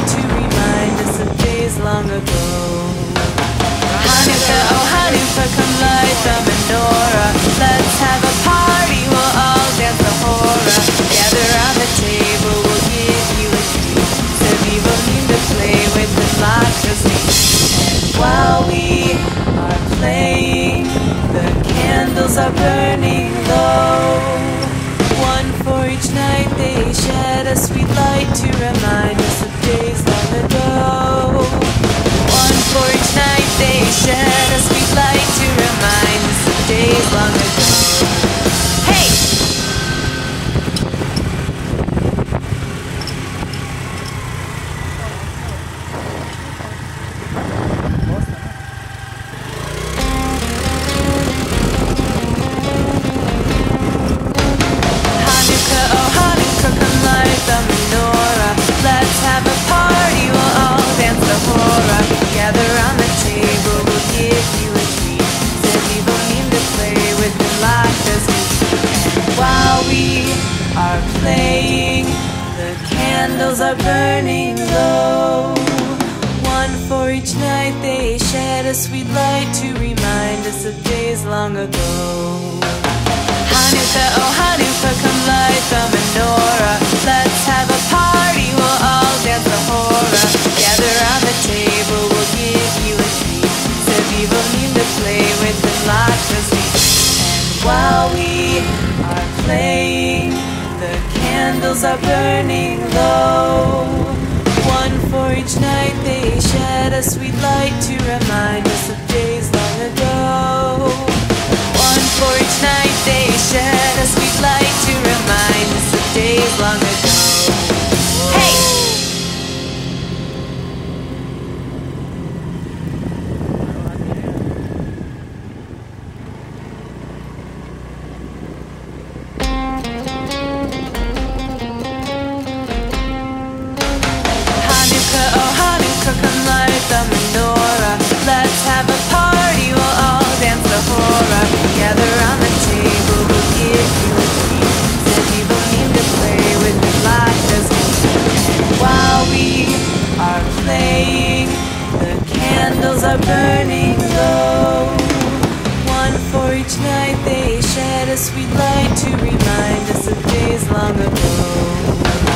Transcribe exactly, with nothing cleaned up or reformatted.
to remind us of days long ago. Hanukkah, oh Hanukkah, come light the menorah. Let's have a party, we'll all dance the hora. Gather round the table, we'll give you a treat. Sevivim to play with the democracy. And while we are playing, the candles are burning low. One for each night they shed, a sweet light to remind us of days long ago. One for each night they shed, a sweet light to remind us of days long ago. Hey! Hanukkah, oh Hanukkah, come light the menorah. Let's have a party, we'll all dance the hora. Gather round the table, we'll give you a treat. Sevivim to play with the democracy. And while we are playing, the candles are burning low. One for each night they shed, a sweet light to remind us of days long ago. Hanukkah, oh Hanukkah, come light the menorah. Let's have a party, we'll all dance the hora. Gather round the table, we'll give you a treat. Sevivim to play with the democracy. And while we are playing, the candles are burning low. One for each night they shed, a sweet light to remind us of days long ago. One for each night they shed, a sweet light to remind us of days long ago. Hey! Hanukkah, oh Hanukkah, come light the menorah. Let's have a party, we'll all dance the hora. Gather round the table, we'll give you a treat. Sevivim to play with the democracy. And while we are playing, the candles are burning low. One for each night they shed, a sweet light to remind us of days long ago.